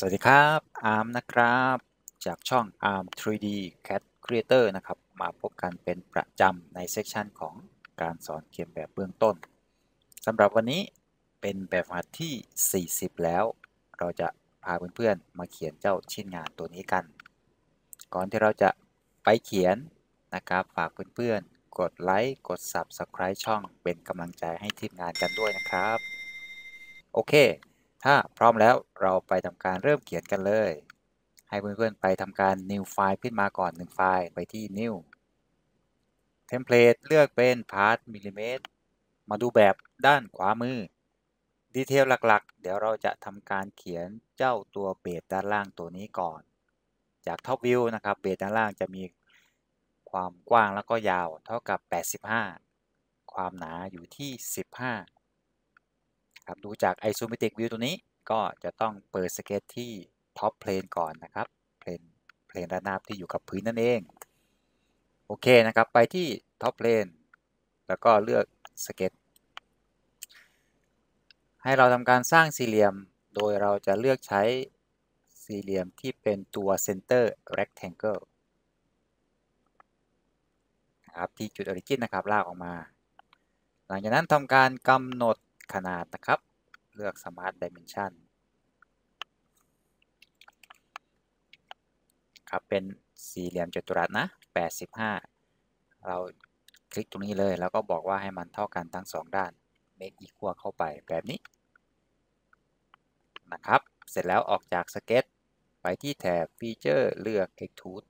สวัสดีครับอาร์มนะครับจากช่อง ARM 3D CAD Creator นะครับมาพบกันเป็นประจำในเซสชันของการสอนเขียนแบบเบื้องต้นสำหรับวันนี้เป็นแบบฝึกหัดที่ 40 แล้วเราจะพาเพื่อนๆมาเขียนเจ้าชิ้นงานตัวนี้กัน ก่อนที่เราจะไปเขียนนะครับฝากเพื่อนๆกดไลค์กด Subscribe ช่องเป็นกำลังใจให้ทีมงานกันด้วยนะครับโอเคถ้าพร้อมแล้วเราไปทำการเริ่มเขียนกันเลยให้เพื่อนๆไปทำการ new file ขึ้นมาก่อน1ไฟล์ไปที่ new template เลือกเป็น part มิลลิเมตรมาดูแบบด้านขวามือดีเทลหลักๆเดี๋ยวเราจะทำการเขียนเจ้าตัวเบสด้านล่างตัวนี้ก่อนจาก top view นะครับเบสด้านล่างจะมีความกว้างแล้วก็ยาวเท่ากับ85ความหนาอยู่ที่15ครับดูจาก isometric view ตัวนี้ก็จะต้องเปิดสเก็ตที่ top plane ก่อนนะครับเพลนระนาบที่อยู่กับพื้นนั่นเองโอเคนะครับไปที่ top plane แล้วก็เลือกสเก็ตให้เราทำการสร้างสี่เหลี่ยมโดยเราจะเลือกใช้สี่เหลี่ยมที่เป็นตัว center rectangle นะครับที่จุด origin นะครับลากออกมาหลังจากนั้นทำการกำหนดขนาดนะครับเลือก smart dimension ครับเป็นสี่เหลี่ยมจัตุรัสนะ85เราคลิกตรงนี้เลยแล้วก็บอกว่าให้มันเท่ากันทั้ง2ด้าน make equal เข้าไปแบบนี้นะครับเสร็จแล้วออกจากสเก็ตไปที่แถบฟีเจอร์เลือก extrude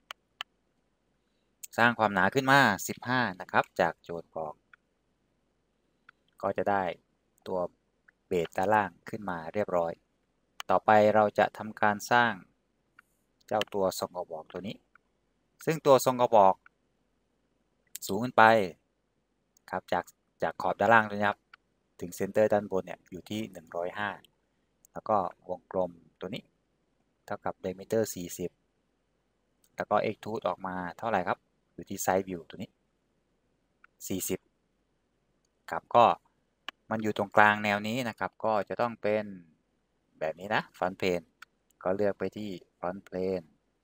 สร้างความหนาขึ้นมา15นะครับจากโจทย์บอกก็จะได้ตัวเบสด้านล่างขึ้นมาเรียบร้อยต่อไปเราจะทำการสร้างเจ้าตัวทรงกระบอกตัวนี้ซึ่งตัวทรงกระบอกสูงขึ้นไปครับจากขอบด้านล่างเลยครับถึงเซนเตอร์ด้านบนเนี่ยอยู่ที่105แล้วก็วงกลมตัวนี้เท่ากับ diameter 40แล้วก็ extrude ออกมาเท่าไหร่ครับอยู่ที่ side view ตัวนี้40ครับก็มันอยู่ตรงกลางแนวนี้นะครับก็จะต้องเป็นแบบนี้นะ front plane ก็เลือกไปที่ front plane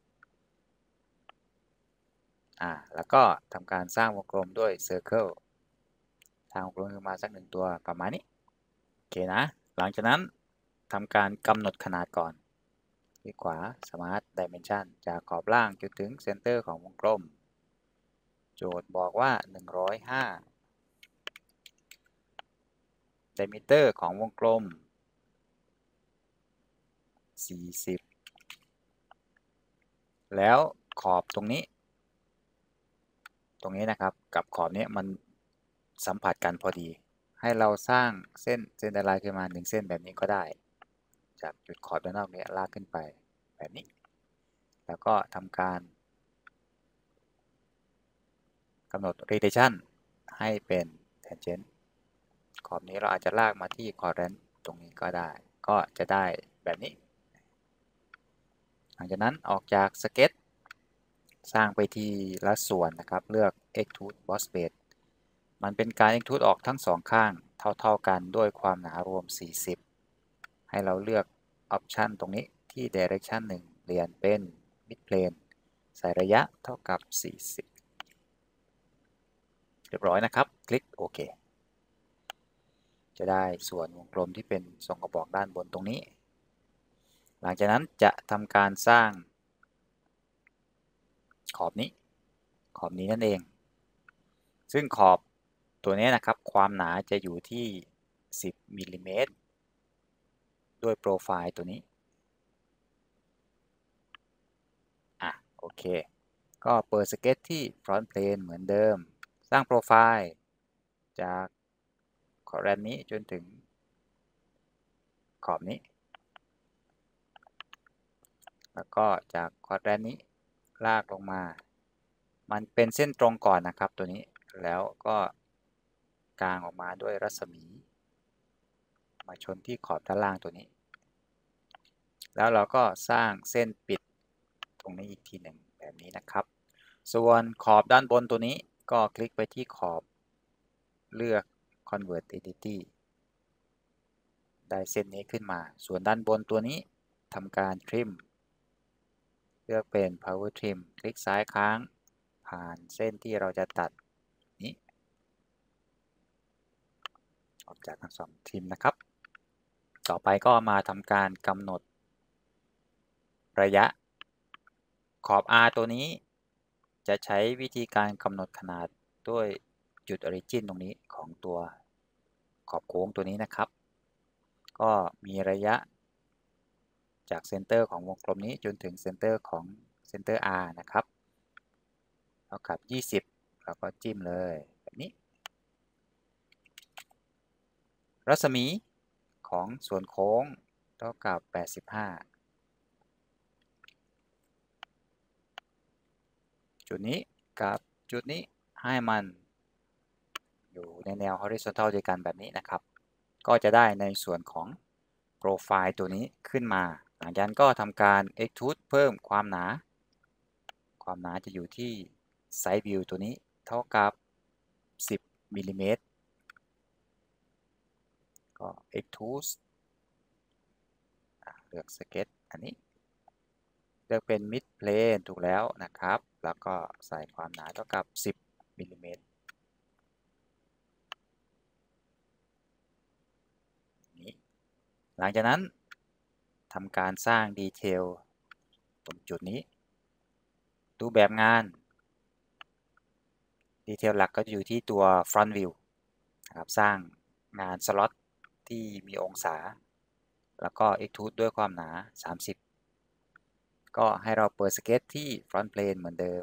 แล้วก็ทำการสร้างวงกลมด้วย circle ทางวงกลมขึ้นมาสัก1ตัวประมาณนี้โอเคนะหลังจากนั้นทำการกำหนดขนาดก่อนคลิกขวา smart dimension จากขอบล่างจนถึง center ของวงกลมโจทย์บอกว่า105 diameter ของวงกลม40แล้วขอบตรงนี้นะครับกับขอบนี้มันสัมผัสกันพอดีให้เราสร้างเส้นลายขึ้นมา1เส้นแบบนี้ก็ได้จากจุดขอบด้านนอกนี้ลากขึ้นไปแบบนี้แล้วก็ทำการกำหนด rotation ให้เป็น tangent ขอบนี้เราอาจจะลากมาที่ quadrant ตรงนี้ก็ได้ก็จะได้แบบนี้หลังจากนั้นออกจากสเก็ตสร้างไปทีละส่วนนะครับเลือก extrude boss base มันเป็นการ extrude ออกทั้ง2ข้างเท่ากันด้วยความหนารวม40ให้เราเลือก option ตรงนี้ที่ direction 1เปลี่ยนเป็น mid plane ใส่ระยะเท่ากับ40เรียบร้อยนะครับคลิกโอเคจะได้ส่วนวงกลมที่เป็นทรงกระบอกด้านบนตรงนี้หลังจากนั้นจะทำการสร้างขอบนี้นั่นเองซึ่งขอบตัวนี้นะครับความหนาจะอยู่ที่10มิลลิเมตรด้วยโปรไฟล์ตัวนี้โอเคก็เปิดสเก็ตที่ front plane เหมือนเดิมสร้างโปรไฟล์จากขอบแรนนี้จนถึงขอบนี้แล้วก็จากควอดแรนนี้ลากลงมามันเป็นเส้นตรงก่อนนะครับตัวนี้แล้วก็กางออกมาด้วยรัศมีมาชนที่ขอบด้านล่างตัวนี้แล้วเราก็สร้างเส้นปิดตรงนี้อีกทีหนึ่งแบบนี้นะครับส่วนขอบด้านบนตัวนี้ก็คลิกไปที่ขอบเลือก convert entity ได้เส้นนี้ขึ้นมาส่วนด้านบนตัวนี้ททำการ trim เลือกเป็น power trim คลิกซ้ายค้างผ่านเส้นที่เราจะตัดนี้ออกจากทั้งสอง trim นะครับต่อไปก็มาทำการกำหนดระยะขอบ R ตัวนี้จะใช้วิธีการกำหนดขนาดด้วยจุด origin ตรงนี้ของตัวขอบโค้งตัวนี้นะครับก็มีระยะจากเซนเตอร์ของวงกลมนี้จนถึงเซนเตอร์ของเซนเตอร์ R นะครับเท่ากับ20แล้วก็จิ้มเลยแบบนี้รัศมีของส่วนโค้งเท่ากับ85จุดนี้กับจุดนี้ให้มันอยู่ในแนว horizontal ด้วยกันแบบนี้นะครับก็จะได้ในส่วนของโปรไฟล์ตัวนี้ขึ้นมาหลังจากนั้นก็ทำการ extrude เพิ่มความหนาจะอยู่ที่ side view ตัวนี้เท่ากับ10มิลลิเมตรก็ extrude เลือก sketch อันนี้เลือกเป็น mid plane ถูกแล้วนะครับแล้วก็ใส่ความหนาเท่ากับ10มิลลิเมตรนี้หลังจากนั้นทำการสร้างดีเทลตรงจุดนี้ดูแบบงานดีเทลหลักก็จะอยู่ที่ตัว front view นะครับสร้างงานสล็อตที่มีองศาแล้วก็ extrude ด้วยความหนา30ก็ให้เราเปิดสเก็ตที่ front plane เหมือนเดิม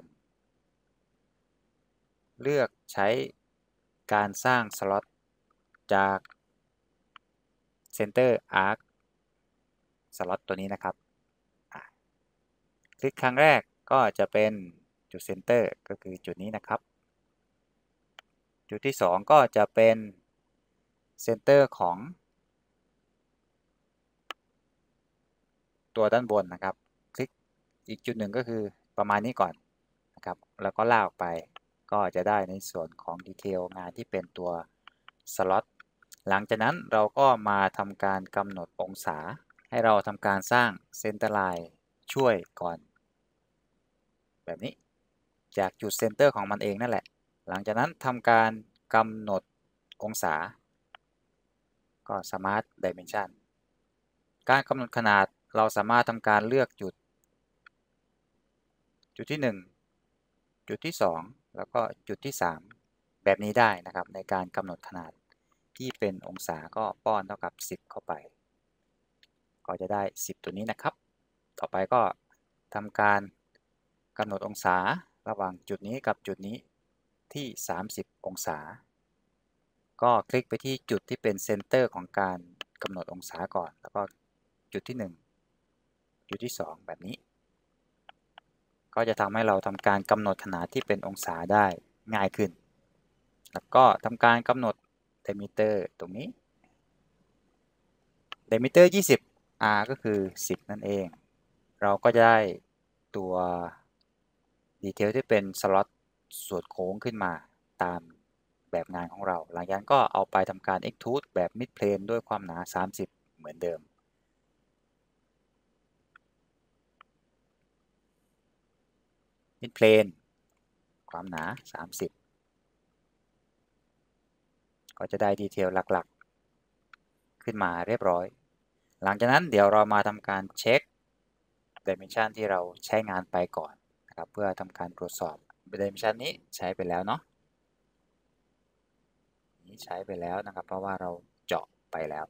เลือกใช้การสร้างสล็อตจาก center arc สล็อตตัวนี้นะครับคลิกครั้งแรกก็จะเป็นจุด center ก็คือจุดนี้นะครับจุดที่2ก็จะเป็น center ของตัวด้านบนนะครับคลิกอีกจุดหนึ่งก็คือประมาณนี้ก่อนนะครับแล้วก็ลากออกไปก็จะได้ในส่วนของดีเทลงานที่เป็นตัวสล็อตหลังจากนั้นเราก็มาทำการกำหนดองศาให้เราทำการสร้างเซนเตอร์ไลน์ช่วยก่อนแบบนี้จากจุดเซนเตอร์ของมันเองนั่นแหละหลังจากนั้นทำการกำหนดองศาก็ Smart Dimension การกำหนดขนาดเราสามารถทำการเลือกจุดที่1จุดที่2แล้วก็จุดที่3แบบนี้ได้นะครับในการกำหนดขนาดที่เป็นองศาก็ป้อนเท่ากับ10เข้าไปก็จะได้10ตัวนี้นะครับต่อไปก็ทำการกำหนดองศาระหว่างจุดนี้กับจุดนี้ที่30องศาก็คลิกไปที่จุดที่เป็นเซนเตอร์ของการกำหนดองศาก่อนแล้วก็จุดที่1จุดที่2แบบนี้ก็จะทำให้เราทำการกำหนดขนาดที่เป็นองศาได้ง่ายขึ้นแล้วก็ทำการกำหนด diameter ตรงนี้ diameter 20 r ก็คือ10นั่นเองเราก็จะได้ตัวดีเทลที่เป็นสล็อตส่วนโค้งขึ้นมาตามแบบงานของเราหลังจากนั้นก็เอาไปทำการ extrude แบบ mid plane ด้วยความหนา30เหมือนเดิมmid plane ความหนา30ก็จะได้ดีเทลหลักๆขึ้นมาเรียบร้อยหลังจากนั้นเดี๋ยวเรามาทำการเช็ค dimension ที่เราใช้งานไปก่อนนะครับเพื่อทำการตรวจสอบ dimension นี้ใช้ไปแล้วเนาะนี้ใช้ไปแล้วนะครับเพราะว่าเราเจาะไปแล้ว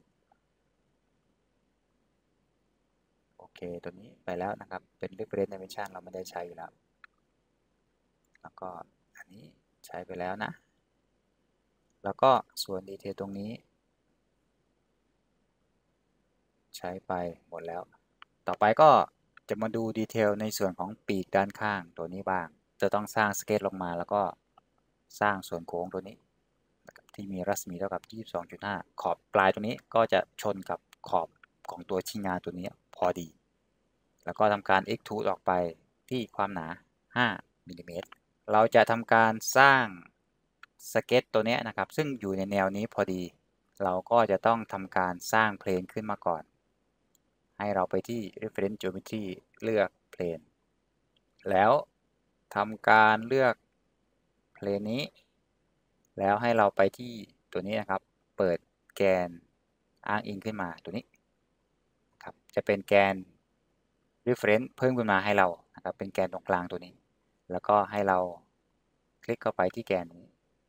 โอเคตัวนี้ไปแล้วนะครับเป็น reference dimension เราไม่ได้ใช้อยู่แล้วแล้วก็อันนี้ใช้ไปแล้วนะแล้วก็ส่วนดีเทลตรงนี้ใช้ไปหมดแล้วต่อไปก็จะมาดูดีเทลในส่วนของปีกด้านข้างตัวนี้บ้างจะต้องสร้างสเก็ตลงมาแล้วก็สร้างส่วนโค้งตัวนี้ที่มีรัศมีเท่ากับ 22.5 ขอบปลายตัวนี้ก็จะชนกับขอบของตัวชิ้นงานตัวนี้พอดีแล้วก็ทำการ extrude ออกไปที่ความหนา5มิลลิเมตรเราจะทำการสร้างสเก็ตตัวนี้นะครับซึ่งอยู่ในแนวนี้พอดีเราก็จะต้องทำการสร้างเพลนขึ้นมาก่อนใให้เราไปที่ reference geometry เลือก plane แล้วทำการเลือก plane นี้แล้วให้เราไปที่ตัวนี้นะครับเปิดแกนอ้างอิงขึ้นมาตัวนี้ครับจะเป็นแกน reference เพิ่มขึ้นมาให้เรานะครับเป็นแกนตรงกลางตัวนี้แล้วก็ให้เราคลิกเข้าไปที่แกนนี้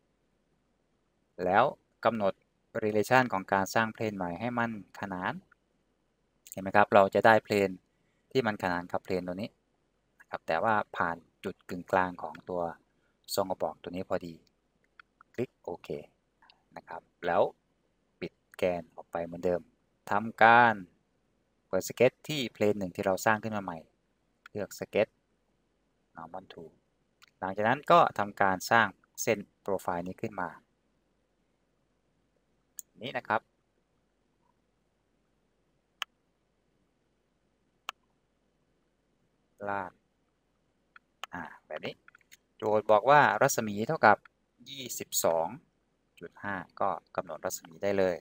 แล้วกำหนด relation ของการสร้างเพลนใหม่ให้มันขนานเห็นไหมครับเราจะได้เพลนที่มันขนานกับเพลนตัวนี้นะครับแต่ว่าผ่านจุดกึ่งกลางของตัวทรงกระบอกตัวนี้พอดีคลิกโอเคนะครับแล้วปิดแกนออกไปเหมือนเดิมทำการเปิดสเก็ตที่เพลนหนึ่งที่เราสร้างขึ้นมาใหม่เลือกสเก็ต normal tool หลังจากนั้นก็ทำการสร้างเส้นโปรไฟล์นี้ขึ้นมานี้นะครับลากแบบนี้โจทย์บอกว่ารัศมีเท่ากับ 22.5 ก็กำหนดรัศมีได้เลย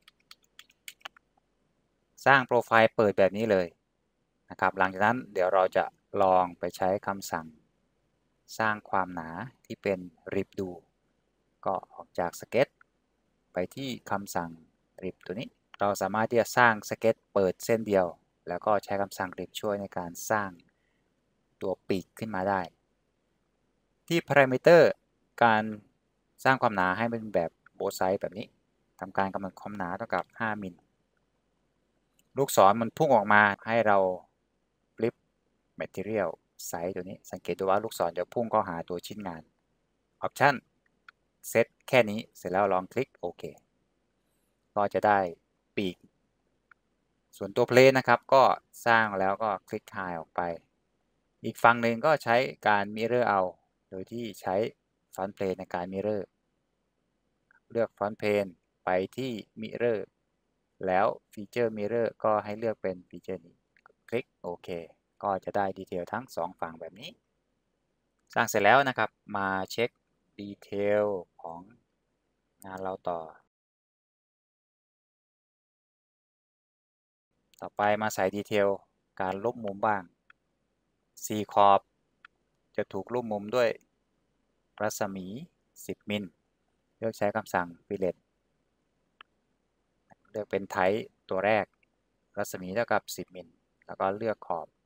สร้างโปรไฟล์เปิดแบบนี้เลยนะครับหลังจากนั้นเดี๋ยวเราจะลองไปใช้คำสั่งสร้างความหนาที่เป็นริบดูก็ออกจากสเก็ตไปที่คำสั่งริบตัวนี้เราสามารถที่จะสร้างสเก็ตเปิดเส้นเดียวแล้วก็ใช้คำสั่งริบช่วยในการสร้างตัวปีกขึ้นมาได้ที่ parameter การสร้างความหนาให้เป็นแบบโบไซส์แบบนี้ทำการกำหนดความหนาเท่ากับ5มิลลูกศรมันพุ่งออกมาให้เราฟลิป material ไซส์ตัวนี้สังเกตดูว่าลูกศรจะพุ่งเข้าหาตัวชิ้นงาน option เซตแค่นี้เสร็จแล้วลองคลิกโอเคก็จะได้ปีกส่วนตัวเพลนนะครับก็สร้างแล้วก็คลิกหายออกไปอีกฝั่งหนึ่งก็ใช้การมิเรอร์เอาโดยที่ใช้ฟรอนต์เพลนในการมิเรอร์เลือกฟรอนต์เพลนไปที่มิเรอร์แล้วฟีเจอร์มิเรอร์ก็ให้เลือกเป็นฟีเจอร์นี้คลิกโอเคก็จะได้ดีเทลทั้ง2ฝั่งแบบนี้สร้างเสร็จแล้วนะครับมาเช็คดีเทลของงานเราต่อไปมาใส่ดีเทลการลบมุมบ้าง4ขอบจะถูกลบมุมด้วยรัศมี10มิลเลือกใช้คำสั่ง fillet เลือกเป็นไทป์ตัวแรกรัศมีเท่ากับ10มิลแล้วก็เลือกขอบ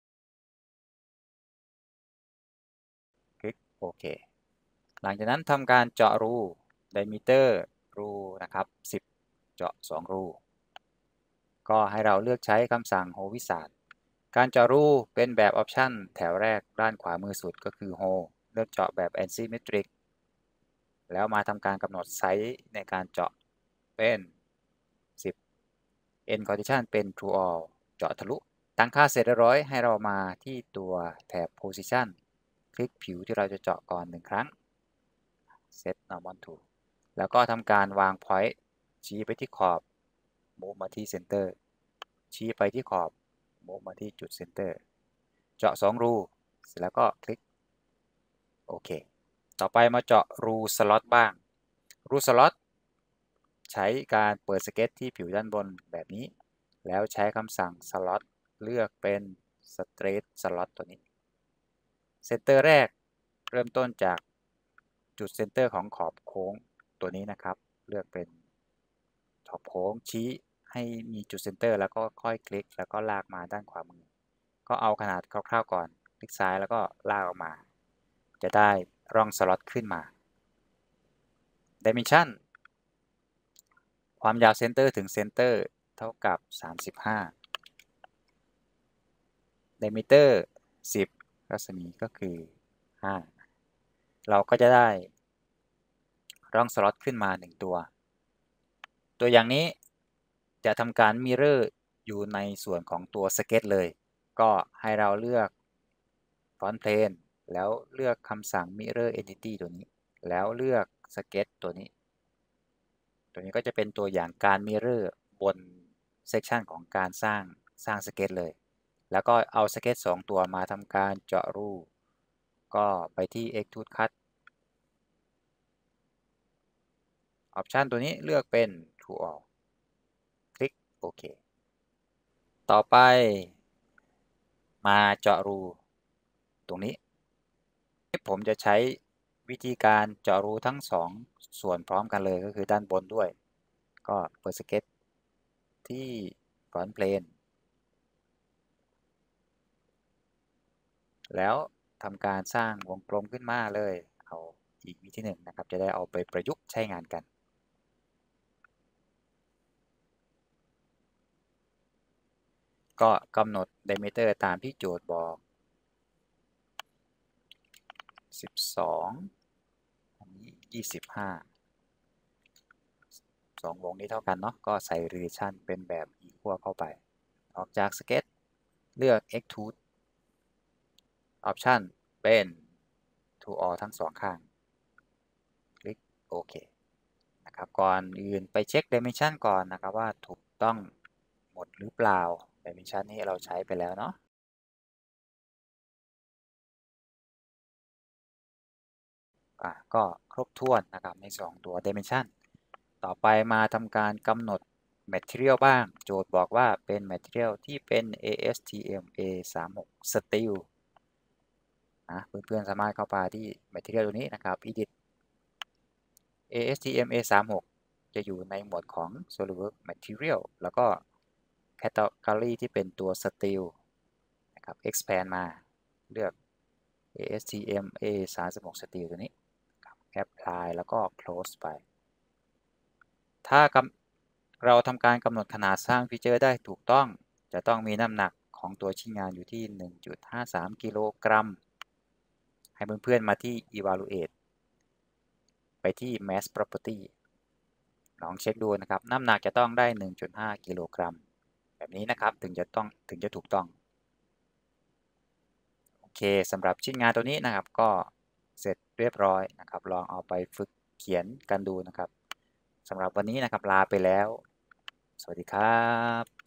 คลิกโอเคหลังจากนั้นทำการเจาะรู diameter รูนะครับ10เจาะ2รูก็ให้เราเลือกใช้คำสั่ง hole wizard การเจาะรูเป็นแบบออปชันแถวแรกด้านขวามือสุดก็คือ hole เลือกเจาะแบบ asymmetric แล้วมาทำการกำหนดไซส์ในการเจาะเป็น10 end condition เป็น true all เจาะทะลุตั้งค่าเสร็จเรียบร้อยให้เรามาที่ตัวแถบ position คลิกผิวที่เราจะเจาะก่อน1ครั้ง set normal to แล้วก็ทำการวาง point ชี้ไปที่ขอบ move มาที่ center ชี้ไปที่ขอบ move มาที่จุด center เจาะ2รูเสร็จแล้วก็คลิกโอเคต่อไปมาเจาะรูสล็อตบ้างรูสล็อตใช้การเปิดสเก็ตที่ผิวด้านบนแบบนี้แล้วใช้คำสั่งสล็อตเลือกเป็น straight slot ตัวนี้เซนเตอร์แรกเริ่มต้นจากจุดเซนเตอร์ของขอบโค้งตัวนี้นะครับเลือกเป็นขอบโค้งชี้ให้มีจุดเซนเตอร์แล้วก็ค่อยคลิกแล้วก็ลากมาด้านขวามือก็เอาขนาดคร่าวๆก่อนคลิกซ้ายแล้วก็ลากออกมาจะได้ร่องสล็อตขึ้นมา Dimension ความยาวเซนเตอร์ถึงเซนเตอร์เท่ากับ35 Diameter 10 รัศมีก็คือ5เราก็จะได้ร่องสล็อตขึ้นมา1ตัวอย่างนี้จะทำการมิเรอร์อยู่ในส่วนของตัวสเก็ตเลยก็ให้เราเลือก Front Plane แล้วเลือกคำสั่ง Mirror Entity ตัวนี้แล้วเลือกสเก็ตตัวนี้ก็จะเป็นตัวอย่างการมิเรอร์บนเซกชันของการสร้างสเก็ตเลยแล้วก็เอาสเก็ต2ตัวมาทำการเจาะรูก็ไปที่ Extrude Cut ออปชันตัวนี้เลือกเป็น True All คลิกโอเคต่อไปมาเจาะรูตรงนี้ผมจะใช้วิธีการเจาะรูทั้ง2ส่วนพร้อมกันเลยก็คือด้านบนด้วยก็เปิดสเก็ตที่ฟรอนต์เพลนแล้วทำการสร้างวงกลมขึ้นมาเลยเอาอีกวิธีหนึ่งนะครับจะได้เอาไปประยุกต์ใช้งานกันก็กำหนด diameter ตามที่โจทย์บอก12อันนี้25 2วงนี้เท่ากันเนาะก็ใส่ relation เป็นแบบ equal เข้าไปออกจากสเก็ตเลือก extrude option เป็น to all ทั้ง2ข้างคลิกโอเคนะครับก่อนอื่นไปเช็ค dimension ก่อนนะครับว่าถูกต้องหมดหรือเปล่า dimension นี้เราใช้ไปแล้วเนาะก็ครบถ้วนนะครับใน2ตัว dimension ต่อไปมาทำการกำหนด material บ้างโจทย์บอกว่าเป็น material ที่เป็น ASTM A36 steel เพื่อนๆสามารถเข้าไปที่ material ตัวนี้นะครับ edit ASTM A36 จะอยู่ในหมวดของ SolidWorks Material แล้วก็ Category ที่เป็นตัว Steel นะครับ expand มาเลือก ASTM A36 Steel ตัวนี้ Apply แล้วก็ close ไปถ้าเราทำการกำหนดขนาดสร้างฟีเจอร์ได้ถูกต้องจะต้องมีน้ำหนักของตัวชิ้นงานอยู่ที่ 1.53 กิโลกรัมให้เพื่อนๆมาที่ Evaluate ไปที่ Mass Property ลองเช็คดูนะครับน้ำหนักจะต้องได้ 1.5 กิโลกรัมแบบนี้นะครับถึงจะถูกต้องโอเคสำหรับชิ้นงานตัวนี้นะครับก็เสร็จเรียบร้อยนะครับลองเอาไปฝึกเขียนกันดูนะครับสำหรับวันนี้นะครับลาไปแล้วสวัสดีครับ